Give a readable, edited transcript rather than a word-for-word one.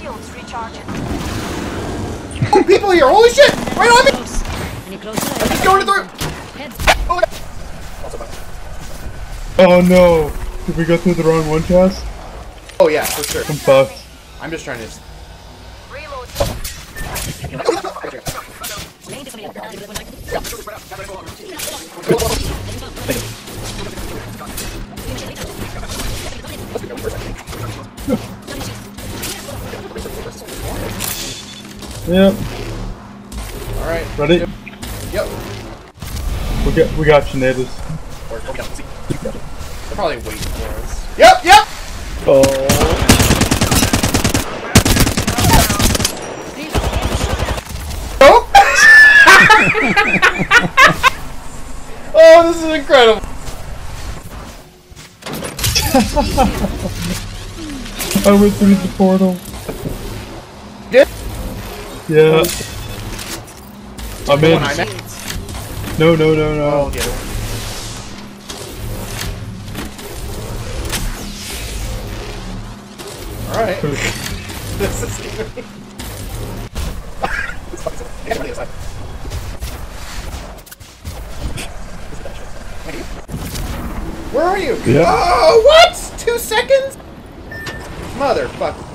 Shields recharging. Oh, people here! Holy shit! Right on me! Any closer? I'm just going through! Oh, oh no! Did we go through the wrong one, Cass? oh yeah, for sure. I'm fucked. I'm just trying to... Reload. Yep. Alright. Ready? Yep. We got you, natives. They're probably waiting for us. Yep, yep! Oh. Oh! Oh, this is incredible! I went through the portal. Did? Yeah. I'm in. I'm in. No, no, no, Oh, no. I'll get it. Alright. This is scary. Where are you? Yeah. Oh, what? 2 seconds? Motherfucker.